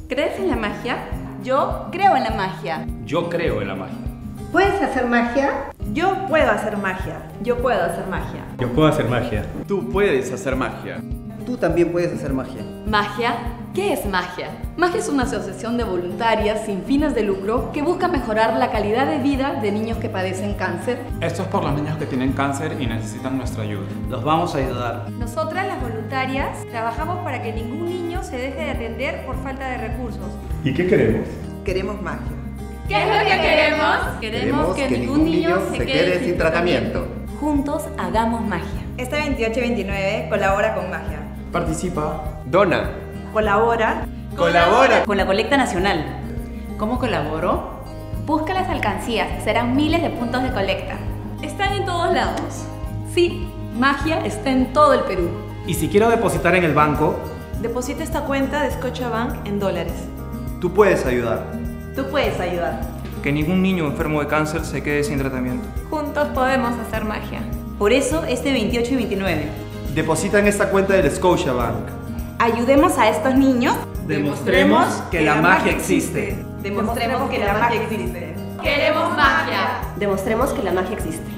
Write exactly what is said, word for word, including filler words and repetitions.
¿Crees en la magia? Yo creo en la magia. Yo creo en la magia. ¿Puedes hacer magia? Yo puedo hacer magia. Yo puedo hacer magia. Yo puedo hacer magia. Tú puedes hacer magia. Tú también puedes hacer magia. ¿Magia? ¿Qué es magia? Magia es una asociación de voluntarias sin fines de lucro que busca mejorar la calidad de vida de niños que padecen cáncer. Esto es por los niños que tienen cáncer y necesitan nuestra ayuda. Los vamos a ayudar. Nosotras, las voluntarias, trabajamos para que ningún niño se deje de atender por falta de recursos. ¿Y qué queremos? Queremos magia. ¿Qué es lo que queremos? Queremos que, que ningún niño se quede sin tratamiento. Juntos hagamos magia. Este veintiocho y veintinueve colabora con magia. Participa. Dona. Colabora. Colabora. Con la colecta nacional. ¿Cómo colaboro? Busca las alcancías, serán miles de puntos de colecta. Están en todos lados. Sí, magia está en todo el Perú. Y si quiero depositar en el banco, Deposita esta cuenta de Scotiabank en dólares. Tú puedes ayudar. Tú puedes ayudar. Que ningún niño enfermo de cáncer se quede sin tratamiento. Juntos podemos hacer magia. Por eso, este veintiocho y veintinueve. Deposita en esta cuenta del Scotiabank. Ayudemos a estos niños. demostremos que la magia existe. Demostremos que la magia existe. Queremos magia. Demostremos que la magia existe.